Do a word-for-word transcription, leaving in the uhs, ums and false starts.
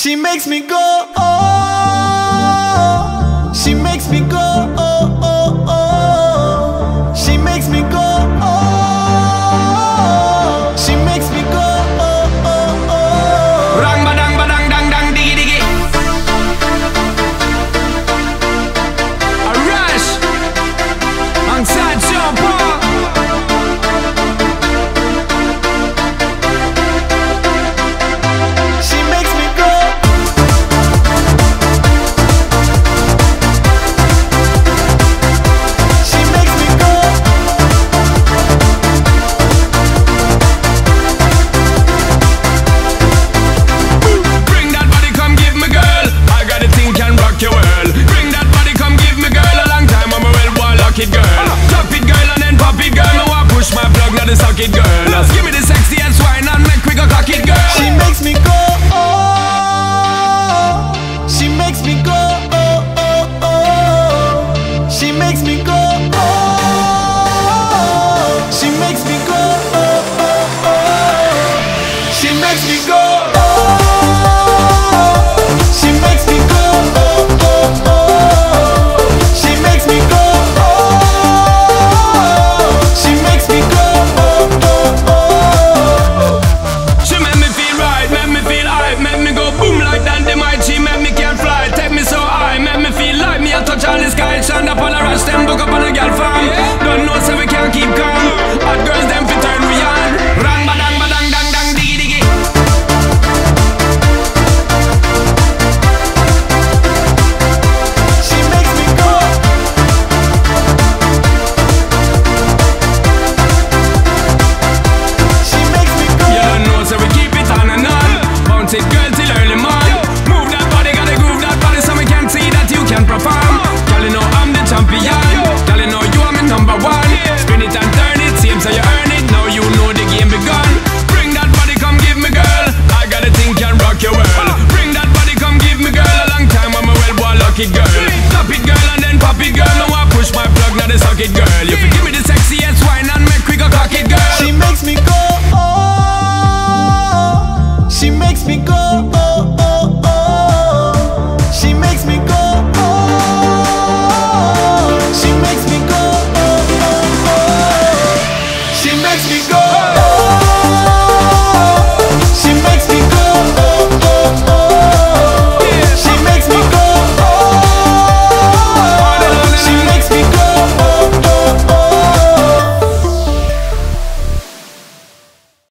She makes me go, oh. She makes me go, oh, oh, oh. She makes me go, oh. She makes me go, oh, oh, oh. Rang badang badang dang dang diggy diggy. Arash alongside John Paul. Suck it, girl. Just give me the sexiest wine and make we go cock it, girl. She makes me go, oh. She makes me go, oh, oh, oh. She makes me go, oh. She makes me go, oh, oh, oh. She makes me go, oh. She makes me go, oh, oh, oh. She makes me go, oh. She makes me go. All the sky, stand up on a rush, them book up on a girl farm. Yeah. Don't know so we can't keep calm. Hot girls them fi turn we on. Rang badang badang dang dang diggy diggy. She makes me go. She makes me go. You don't know so we keep it on and on. Bounce it girl till early morning. Move that body, gotta groove that body so we can see that you can perform. Champion, girl, you know you are my number one. Spin it and turn it, same so you earn it. Now you know the game begun. Bring that body, come give me, girl. I got a thing can rock your world. Bring that body, come give me, girl. A long time I'm a well boy, luck it, girl. Top it, girl, and then pop it, girl. Now I push my plug, now they suck it, girl. You give me the sexiest wine and make we go cock it, girl. She makes me go, oh. She makes me go, oh.